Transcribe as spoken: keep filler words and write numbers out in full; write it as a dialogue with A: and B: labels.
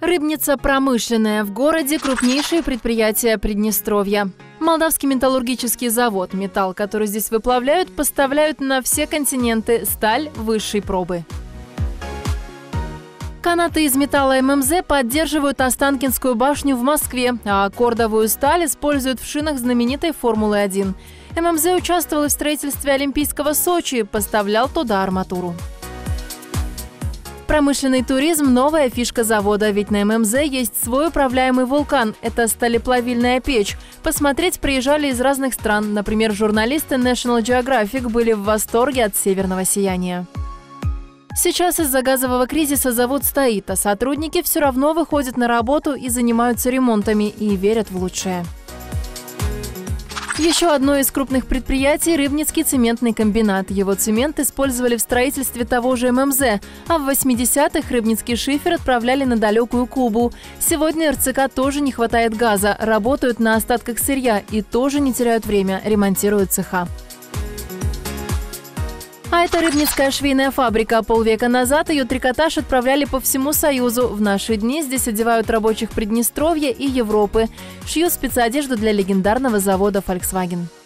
A: Рыбница промышленная. В городе крупнейшие предприятия Приднестровья. Молдавский металлургический завод. Металл, который здесь выплавляют, поставляют на все континенты. Сталь высшей пробы. Канаты из металла эм эм зэ поддерживают Останкинскую башню в Москве, а кордовую сталь используют в шинах знаменитой Формулы один. эм эм зэ участвовал в строительстве Олимпийского Сочи, поставлял туда арматуру. Промышленный туризм – новая фишка завода, ведь на эм эм зэ есть свой управляемый вулкан – это сталеплавильная печь. Посмотреть приезжали из разных стран. Например, журналисты National Geographic были в восторге от северного сияния. Сейчас из-за газового кризиса завод стоит, а сотрудники все равно выходят на работу и занимаются ремонтами, и верят в лучшее. Еще одно из крупных предприятий – Рыбницкий цементный комбинат. Его цемент использовали в строительстве того же эм эм зэ, а в восьмидесятых рыбницкий шифер отправляли на далекую Кубу. Сегодня эр цэ ка тоже не хватает газа, работают на остатках сырья и тоже не теряют время, ремонтируют цеха. А это Рыбницкая швейная фабрика. Полвека назад ее трикотаж отправляли по всему Союзу. В наши дни здесь одевают рабочих Приднестровья и Европы. Шьют спецодежду для легендарного завода Volkswagen.